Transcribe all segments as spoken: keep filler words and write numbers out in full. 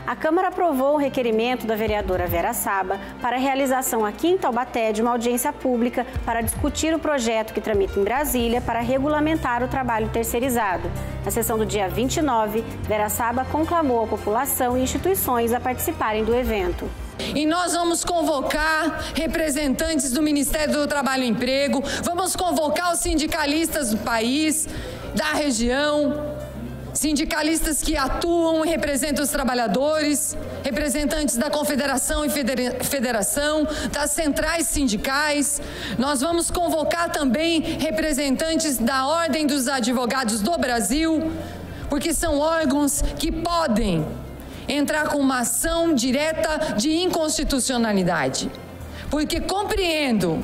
A Câmara aprovou o requerimento da vereadora Vera Saba para a realização aqui em Taubaté de uma audiência pública para discutir o projeto que tramita em Brasília para regulamentar o trabalho terceirizado. Na sessão do dia vinte e nove, Vera Saba conclamou a população e instituições a participarem do evento. E nós vamos convocar representantes do Ministério do Trabalho e Emprego, vamos convocar os sindicalistas do país, da região, sindicalistas que atuam e representam os trabalhadores, representantes da Confederação e Federação, das centrais sindicais. Nós vamos convocar também representantes da Ordem dos Advogados do Brasil, porque são órgãos que podem entrar com uma ação direta de inconstitucionalidade. Porque compreendo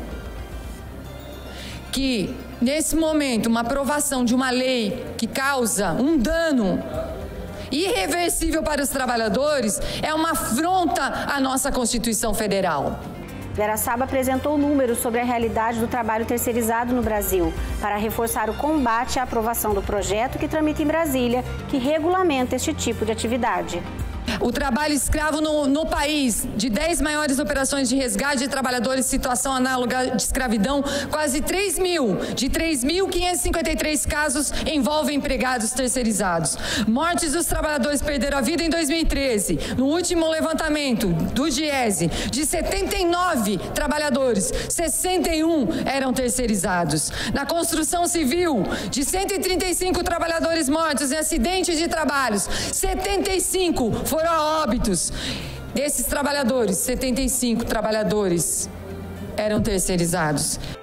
que, nesse momento, uma aprovação de uma lei que causa um dano irreversível para os trabalhadores é uma afronta à nossa Constituição Federal. Vera Saba apresentou números sobre a realidade do trabalho terceirizado no Brasil, para reforçar o combate à aprovação do projeto que tramita em Brasília, que regulamenta este tipo de atividade. O trabalho escravo no, no país, de dez maiores operações de resgate de trabalhadores em situação análoga de escravidão, quase três mil, de três mil quinhentos e cinquenta e três casos envolvem empregados terceirizados. Mortes dos trabalhadores perderam a vida em dois mil e treze. No último levantamento do Diese, de setenta e nove trabalhadores, sessenta e um eram terceirizados. Na construção civil, de cento e trinta e cinco trabalhadores mortos em acidentes de trabalhos, setenta e cinco foram a óbitos. Desses trabalhadores, setenta e cinco trabalhadores eram terceirizados.